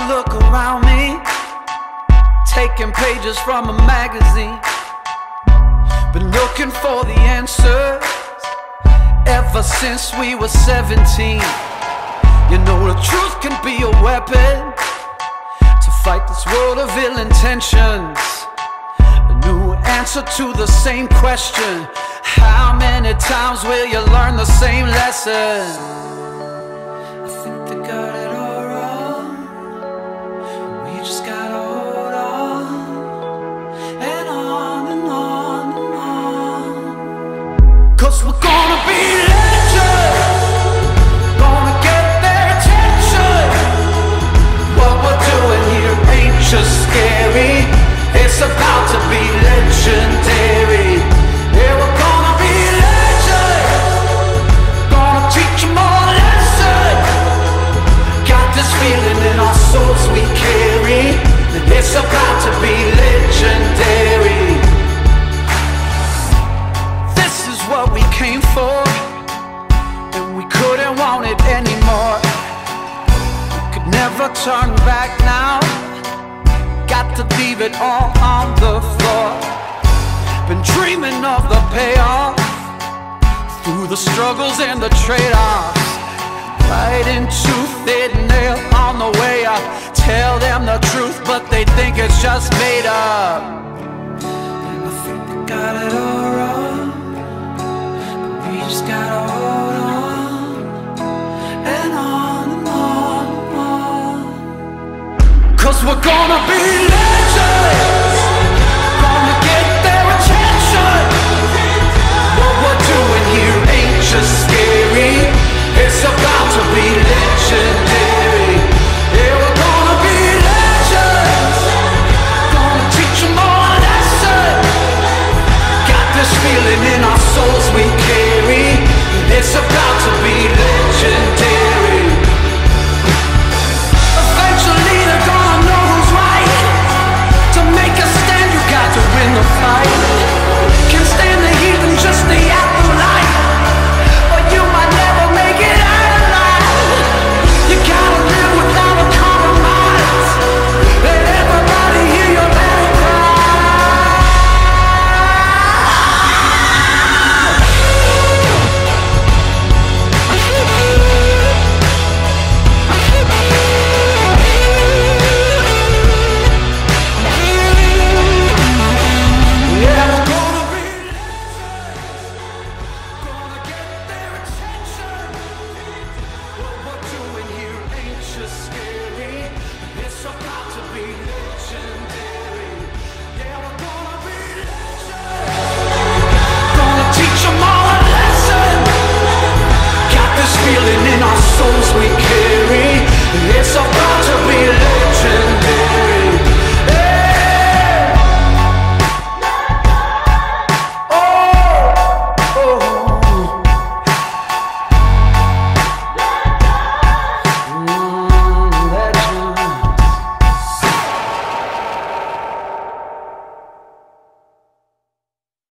look around me, taking pages from a magazine. Been looking for the answers ever since we were 17. You know the truth can be a weapon to fight this world of ill intentions. A new answer to the same question: how many times will you learn the same lesson? I think they got it all wrong. We just gotta hold on and on and on and on. 'Cause we're gonna be legends, gonna get their attention. What we're doing here ain't just scary, it's about to be legendary. Yeah, we're gonna be legends, gonna teach them all a lesson. Got this feeling in our souls we carry, that it's about to be legendary. This is what we came for, and we couldn't want it anymore. We could never turn back now, got to leave it all on the floor. Been dreaming of the payoff, through the struggles and the trade-offs. Fighting tooth and nail on the way up. Tell them the truth, but they think it's just made up. And I think they got it all wrong, but we just gotta hold on and on and on and on. 'Cause we're gonna be